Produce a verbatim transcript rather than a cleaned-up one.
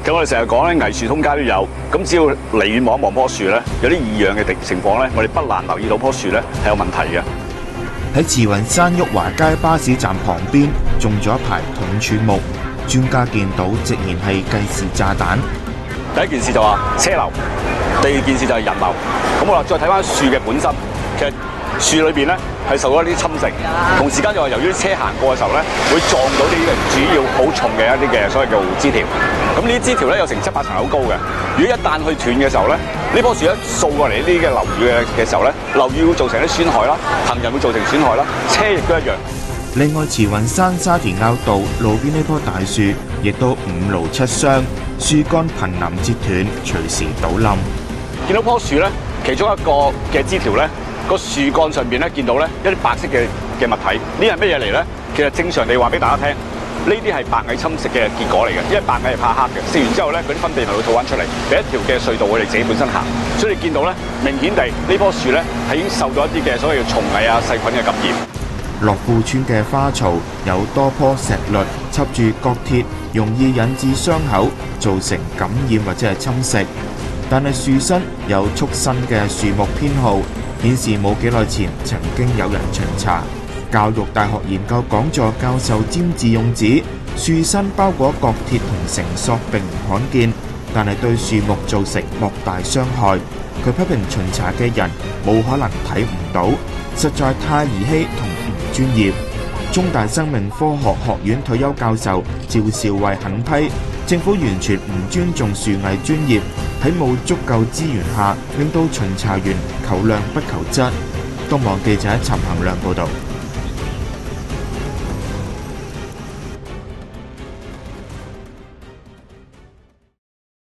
其實我哋成日講咧，藝樹通街都有，咁只要離遠望一望棵樹咧，有啲異樣嘅情況咧，我哋不難留意到棵樹咧係有問題嘅。 喺慈雲山旭華街巴士站旁邊種咗一排筒柱木，專家見到直言係計時炸彈。 第一件事就話車流，第二件事就係人流。咁我話再睇翻樹嘅本身，其實樹裏邊咧係受咗一啲侵蝕，同時間就話由於啲車行過嘅時候咧，會撞到啲主要好重嘅一啲嘅所謂叫枝條。咁呢啲枝條咧有成七八層好高嘅，如果一旦去斷嘅時候咧，呢棵樹一掃過嚟呢啲嘅樓宇嘅嘅時候咧，樓宇會造成啲損害啦，行人會造成損害啦，車亦都一樣。 另外，慈雲山沙田坳道路邊呢棵大樹亦都五勞七傷，樹幹瀕臨折斷，隨時倒冧。 見到棵樹咧，其中一個嘅枝條咧，個樹幹上邊咧見到咧一啲白色嘅嘅物體，呢係乜嘢嚟咧？其實正常地話俾大家聽，呢啲係白蟻侵蝕嘅結果嚟嘅，因為白蟻係怕黑嘅，食完之後咧，嗰啲分泌物會吐翻出嚟，俾一條嘅隧道佢哋自己本身行。所以你見到咧，明顯地呢棵樹咧係已經受到一啲嘅所謂嘅蟲蟻啊、細菌嘅感染。 樂富村嘅花槽有多棵石栗插住角鐵，容易引致傷口，造成感染或者係侵蝕。但係樹身有畜生嘅樹木編號，顯示冇幾耐前曾經有人巡查。教育大學研究講座教授詹志勇指，樹身包裹角鐵同繩索並唔罕見，但係對樹木造成莫大傷害。佢批評巡查嘅人冇可能睇唔到，實在太兒戲同唔專業。中大生命科學學院退休教授趙兆慧狠批政府完全唔尊重樹藝專業，喺冇足夠資源下，令到巡查員求量不求質。東網記者陳恒亮報導。